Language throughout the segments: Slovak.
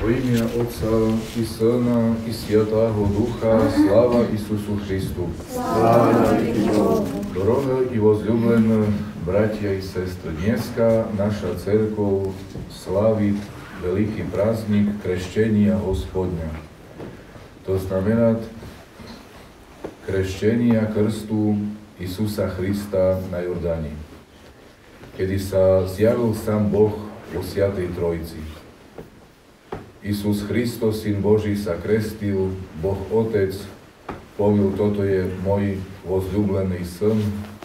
Во ім'я Отця і Сина, і Святого Духа, слава Ісусу Христу. Слава Богу. Дорогі і возлюблені браття і сестри, днеска наша церковь славить великий праздник крещения Господня. To znamená krštenia krstu Isusa Krista na Jordáne, kedy sa zjavil sám Boh vo Svätej Trojici. Isus Hristos, Syn Boží, sa krestil, Boh Otec povedal, toto je môj возлюblený syn.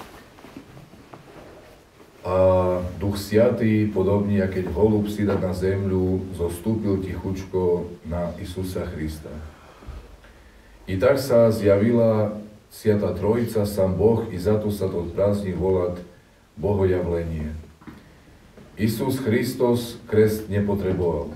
A Duch Svätý, podobne ako keď holub si dá na zemľu, zostúpil tichučko na Isusa Krista. I tak sa zjavila Svätá Trojica, sám Boh, i za to sa to prázdnik volať Bohojavlenie. Isus Hristos krest nepotreboval,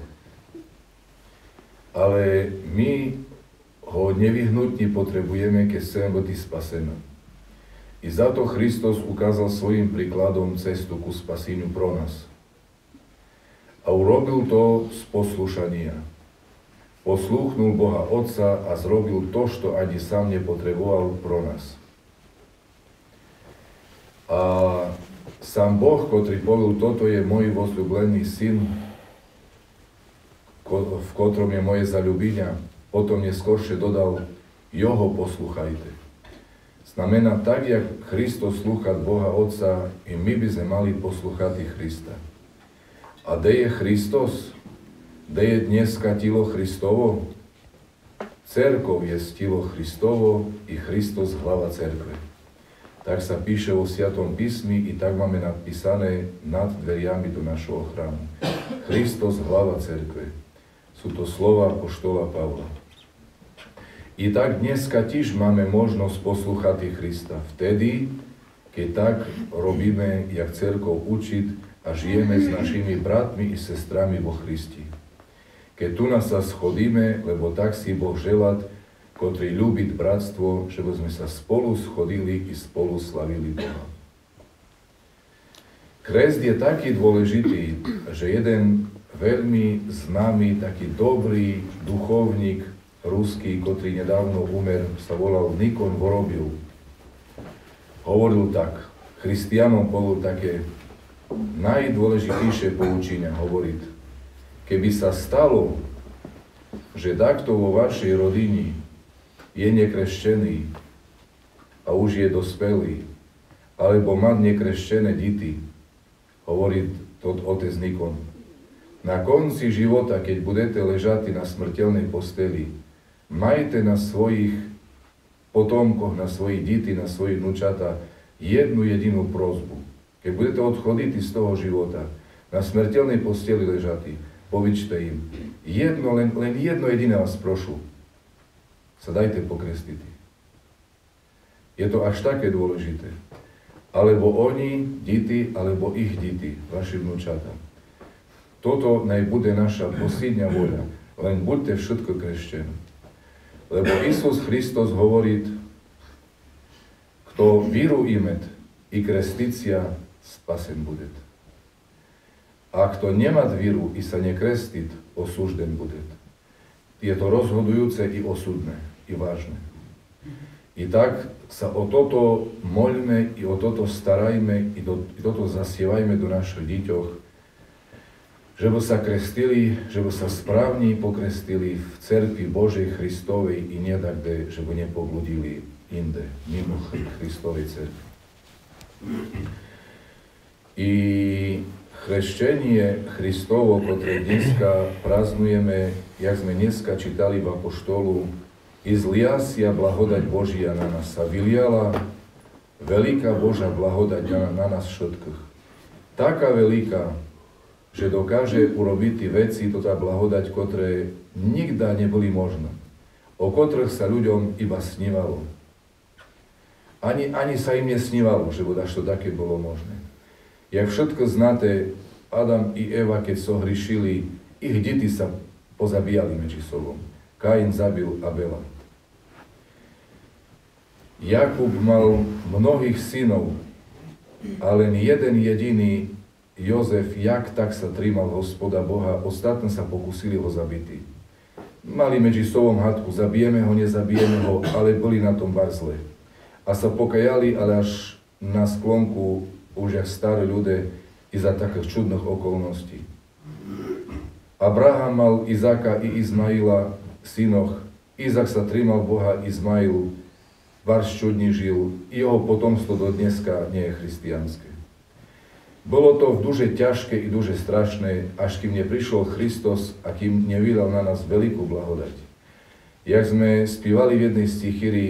ale my ho nevyhnutne potrebujeme, keď chceme byť spasený. I za to Hristos ukázal svojim príkladom cestu ku spaseniu pro nás. A urobil to z poslušania. Poslúchnul Boha Otca a zrobil to, čo ani sám nepotreboval pro nás. A sám Boh, ktorý povedal, toto je môj возлюblený syn, v ktorom je moje zaľúbenia, potom neskôršie dodal, jeho poslúchajte. Znamená, tak, jak Hristos slúcha Boha Otca, i my by sme mali poslúchať Krista. A kde je Hristos? Kde je dneska telo Hristovo? Cerkov je telo Hristovo i Hristos hlava cerkve. Tak sa píše vo Svätom písmi i tak máme napísané nad dveriami do našho chrámu. Hristos hlava cerkve. Sú to slova apoštola Pavla. I tak dneska tiež máme možnosť poslúchať Krista. Vtedy, keď tak robíme, jak cerkov učiť a žijeme s našimi bratmi i sestrami vo Christi. Keď tu nás sa schodíme, lebo tak si Boh želať, ktorý ľúbi bratstvo, že by sme sa spolu schodili i spolu slavili Boha. Krest je taký dôležitý, že jeden veľmi známy, taký dobrý duchovník ruský, ktorý nedávno umer, sa volal Nikon Vorobil. Hovoril tak, christianom bolo také najdôležitejšie poučenia hovoriť. Keby sa stalo, že takto vo vašej rodine je nekreštený a už je dospelý, alebo má nekreštené deti, hovorí to otec Nikon. Na konci života, keď budete ležať na smrteľnej posteli, majte na svojich potomkoch, na svojich deti, na svojich vnúčata jednu jedinú prosbu. Keď budete odchodiť z toho života, na smrteľnej posteli ležatí, povyčte im, len jedno jediné vás prošu, sa dajte pokrestiť. Je to až také dôležité. Alebo oni, deti, alebo ich deti, vaši vnúčata. Toto naj bude naša posledná voľa, len buďte všetko krešťaní. Lebo Isus Hristos hovorí, kto víru imet i kresticia, spasen bude. A kto nemá víru i sa nekrestiť, osúžden bude. Je to rozhodujúce i osudné, i vážne. I tak sa o toto moľme, i o toto starajme, i toto zasievajme do našich deťoch, že by sa krestili, že by sa správne pokrestili v cerkvi Božej Christovej i nie takde, že by nepobludili inde, mimo Christovej cerkvi. I chreščenie Christovo, ktoré dneska praznujeme, jak sme dneska čítali v apoštolu, i zliasia blahodať Božia na nás sa vyliala, veľká Božia blahodať na nás všetkých. Taká veľká, že dokáže urobiť veci, to tá blahodať, ktoré nikdy neboli možné, o ktorých sa ľuďom iba snívalo. Ani sa im nesnívalo, že by to také bolo možné. Jak všetko znáte, Adam i Eva, keď sohrišili, ich deti sa pozabíjali medzi sobou. Kain zabil Abela. Jakub mal mnohých synov, ale len jeden jediný Jozef jak tak sa trímal Hospoda Boha, ostatní sa pokúsili ho zabiť. Mali medzi sobom hádku, zabijeme ho, nezabijeme ho, ale boli na tom bar zle. A sa pokajali, ale až na sklonku, už jak starí ľudia, i za takých čudných okolností. Abraham mal Izáka i Izmaila synoch, Izák sa trímal Boha, Izmailu, bar čudný žil, i jeho potomstvo do dneska nie je christianské. Bolo to v duže ťažké i duže strašné, až kým neprišiel Kristus a kým nevydal na nás veľkú blahodať. Jak sme spívali v jednej stichíri,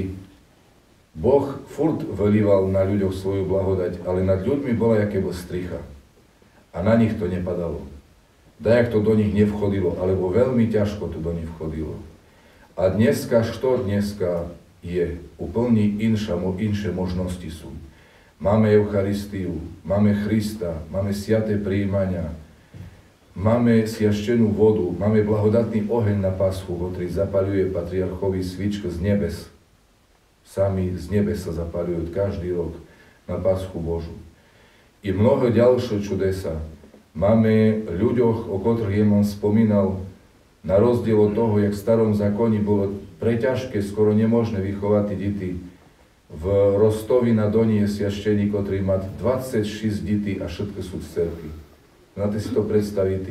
Boh furt vylíval na ľuďoch svoju blahodať, ale nad ľuďmi bola jaké stricha. A na nich to nepadalo. Dajak to do nich nevchodilo, alebo veľmi ťažko to do nich vchodilo. A dneska, čo dneska je, úplne inšie možnosti sú. Máme Eucharistiu, máme Krista, máme sviaté prijímania, máme sviaštenú vodu, máme blahodatný oheň na Paschu, ktorý zapaľuje patriarchovi svičku z nebes. Sami z nebes sa zapaľujú každý rok na Paschu Božu. I mnoho ďalšie čudesa. Máme ľuďoch, o ktorých Jeman spomínal, na rozdiel od toho, jak v starom zákoni bolo preťažké, skoro nemožné vychovať deti. V Rostovi na Doni je sviašteník, ktorý má 26 detí a všetko sú z cerky. Máte si to predstaviť.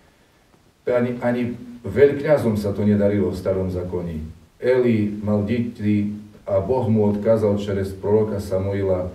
Ani veľkňazom sa to nedarilo v starom zákoni. Eli mal deti a Boh mu odkázal čerez proroka Samuila,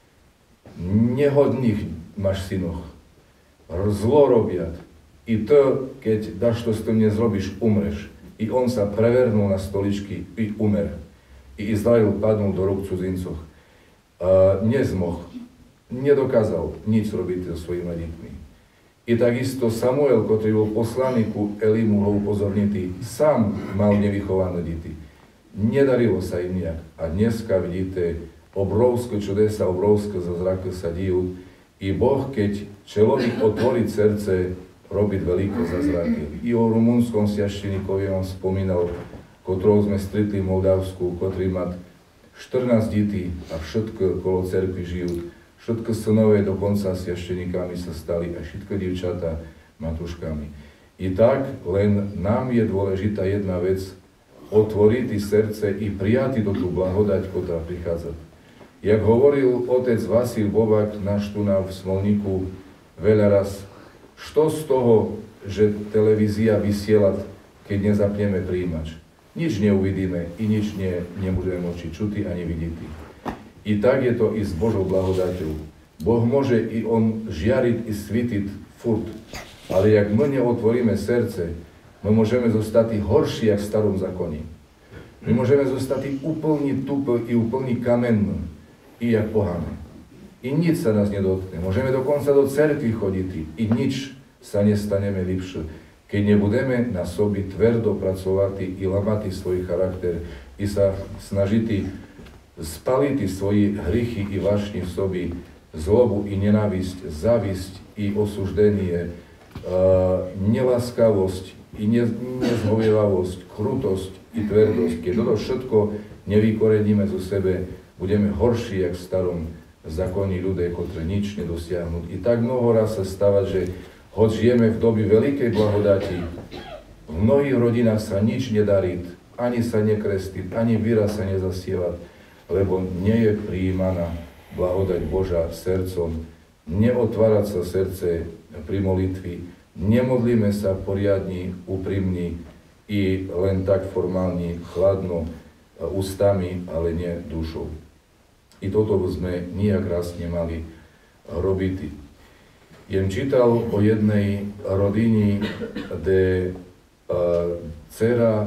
nehodných máš synoch, zlo robiat. I to, keď dáš to s tým nezrobíš, umreš. I on sa preverhnul na stoličky i umer. I Izrael padnul do rúk cudzincoch. Nezmoh, nedokázal nič robiť so svojimi deťmi. I takisto Samuel, ktorý bol poslaný ku Elimu, ho upozornitý, sám mal nevychované deti. Nedarilo sa im nejak. A dneska vidíte, obrovské čudesa, obrovské zázraky sa dijú. I Boh, keď človek otvorí srdce, robiť veľké zázraky. I o rumunskom sviašteníkovi on spomínal, ktorého sme stretli v Moldavsku, ktorý má 14 detí a všetko kolo cerkvy žijú. Všetko synové dokonca sviašteníkami sa stali a všetko dievčatá matuškami. I tak len nám je dôležitá jedna vec, otvoriť srdce i prijať do tú blahodať, ktorá prichádza. Jak hovoril otec Vasil Bobák náš tu v Smolníku veľa raz, čo z toho, že televízia vysiela, keď nezapneme príjimač? Nič neuvidíme i nič nebudeme moci čuti ani vidieť. I tak je to i s Božou blahodaťou. Boh môže i on žiariť i svitiť furt, ale jak my neotvoríme srdce, my môžeme zostať horší, jak v starom zákoni. My môžeme zostať úplne tupý i úplne kamenný, i jak pohané. I nič sa nás nedotkne. Môžeme dokonca do cerkvy chodiť i nič sa nestaneme lepšie. Keď nebudeme na sobi tvrdo pracovať i lamať svoj charakter i sa snažiť spaliť svoje hrychy i vášni v sobi, zlobu i nenávisť, závisť i osúždenie, neláskavosť i nezhovievavosť, krutosť i tvrdosť. Keď toto všetko nevykoreníme zo sebe, budeme horší, jak v starom zákoni ľudia, ktorí nič nedosiahnuť. I tak mnoho raz sa stáva, že hoď žijeme v dobi veľkej blahodati, v mnohých rodinách sa nič nedarí, ani sa nekrestiť, ani víra sa nezasievať, lebo nie je prijímaná blahodať Boža srdcom, neotvárať sa srdce pri molitvi, nemodlíme sa poriadni, úprimni i len tak formálni, chladno, ústami, ale nie dušou. I toto sme nijak raz nemali robiť. Jem čítal o jednej rodini, kde dcera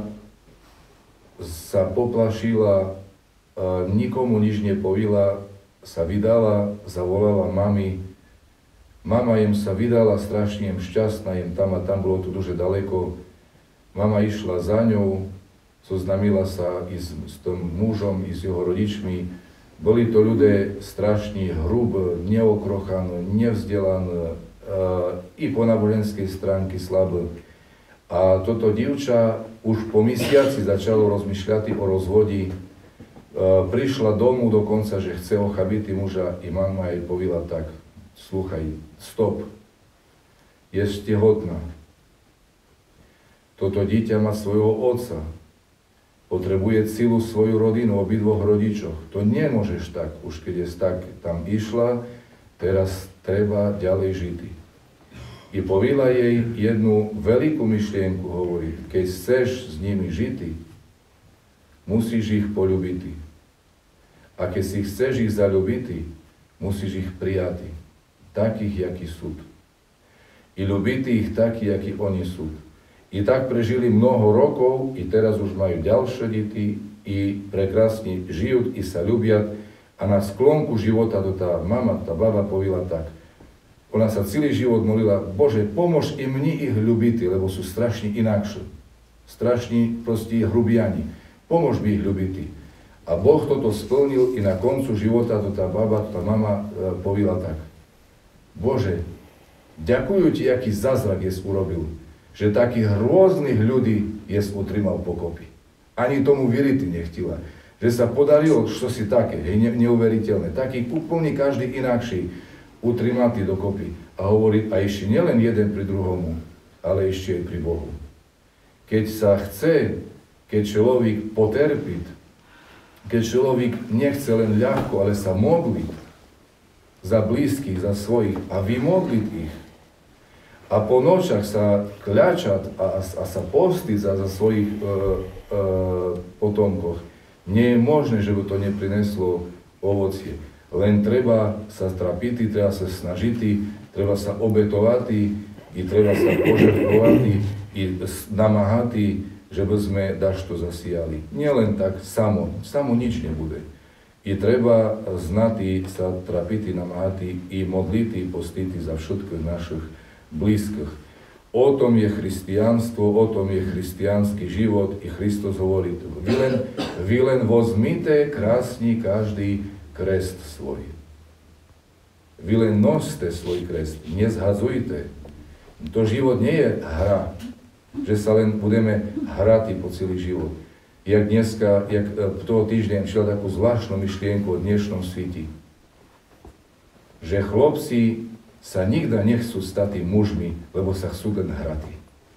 sa poplašila, nikomu nič nepovila, sa vydala, zavolala mami. Mama jem sa vydala, strašne jem šťastná, jem tam a tam, bolo to duže daleko. Mama išla za ňou, zoznamila sa i s tým mužom, i s jeho rodičmi. Boli to ľudia strašne hrubé, neokrochané, nevzdelané, i po náboženskej stránke slabé. A toto dievča už po mesiaci začalo rozmýšľať o rozvodi. Prišla domu dokonca, že chce ochabiť muža i mama jej povila tak, slúchaj, stop, je tehotná. Toto dieťa má svojho otca. Potrebuje celú svoju rodinu, obidvoch rodičoch. To nemôžeš tak, už keď je tak tam išla, teraz treba ďalej žiť. I povila jej jednu veľkú myšlienku, hovorí, keď chceš s nimi žiť, musíš ich poľúbiť. A keď si chceš ich zaľúbiť, musíš ich prijať, takých, jakí sú. I ľúbiť ich takí, jakí oni sú. I tak prežili mnoho rokov, i teraz už majú ďalšie deti, i prekrásne žijú, i sa ľubia. A na sklonku života to tá mama, tá baba povila tak. Ona sa celý život molila, Bože, pomôž i mne ich ľúbiť, lebo sú strašne inakšie. Strašne proste hrubiani. Pomôž mi ich ľúbiť. A Boh toto splnil i na koncu života to tá baba, tá mama povila tak. Bože, ďakujú ti, aký zázrak jes urobil, že takých rôznych ľudí jes utrimal pokopy. Ani tomu veriť nechtila. Že sa podarilo, čo si také, neuveriteľné. Taký úplne každý inakší utrimatý dokopy. A hovorí, a ešte nielen jeden pri druhomu, ale ešte aj pri Bohu. Keď sa chce, keď človek poterpiť, keď človek nechce len ľahko, ale sa modliť za blízkych, za svojich a vymodliť ich, a po nočach sa kľačať a sa postiť za svojich potomkoch, nie je možné, že by to neprineslo ovocie. Len treba sa trapiť, treba sa snažiť, treba sa obetovať i treba sa požertovať i namáhať, že by sme dažto zasíjali. Nie len tak samo nič nebude. I treba znať sa trapiť, namáhať i modliť, postiť za všetkých našich blízkych. O tom je christianstvo, o tom je christianský život i Hristos hovorí, vy len vozmite krásny každý krest svoj. Vy len noste svoj krest, nezhadzujte. To život nie je hra, že sa len budeme hrať po celý život. Jak dneska, toho týždeň šiel takú zvláštnu myšlienku o dnešnom svete. Že chlopci sa nikdy nechcú stať mužmi, lebo sa chcú len hrať.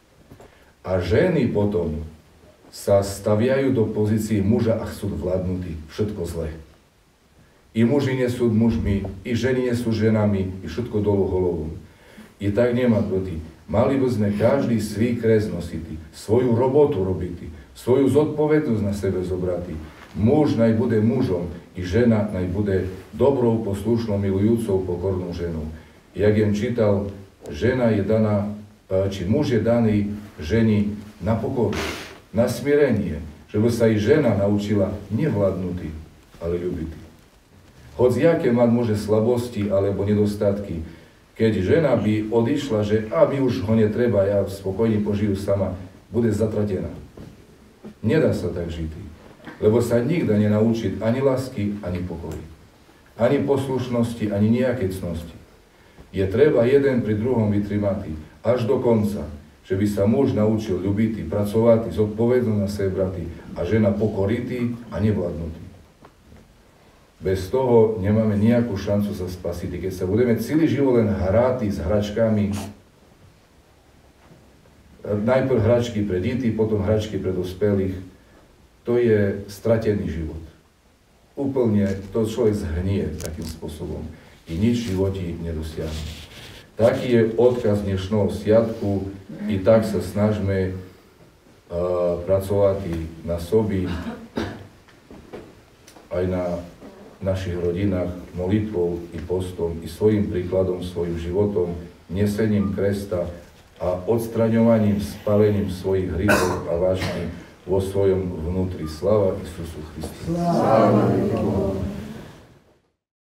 A ženy potom sa staviajú do pozície muža a chcú vládnuť všetko zlé. I muži nie sú mužmi, i ženy nie sú ženami, i všetko dolu holovom. I tak nemá proti. Mali by sme každý svý kres nosiť, svoju robotu robiť, svoju zodpovednosť na sebe zobrať. Muž naj bude mužom, i žena naj bude dobrou, poslušnou, milujúcou, pokornou ženou. Jak jem čítal, žena je daná, či muž je daný ženi na pokoru, na smierenie, že by sa i žena naučila nevládnuť, ale ľúbiť. Hoď jaké mať môže slabosti alebo nedostatky, keď žena by odišla, že a mi už ho netreba, ja spokojne požijú sama, bude zatratená. Nedá sa tak žiť, lebo sa nikda nenaučiť ani lásky, ani pokory, ani poslušnosti, ani nejakecnosti. Je treba jeden pri druhom vytrimať až do konca, že by sa muž naučil ľúbiť, pracovať, zodpovednosť na sebe brať a žena pokoriť a nevládnuť. Bez toho nemáme nejakú šancu sa spasiť. Keď sa budeme celý život len hrať s hračkami, najprv hračky pre deti, potom hračky pre dospelých, to je stratený život. Úplne to človek zhnie takým spôsobom. I nič v živote nedosiahne. Taký je odkaz dnešného sviatku i tak sa snažme pracovať na sobi, aj na našich rodinách, molitvou i postom, i svojim príkladom, svojim životom, nesením kresta a odstraňovaním, spálením svojich hriechov a vášní vo svojom vnútri. Sláva Isusu Christu. Sláva Bohu.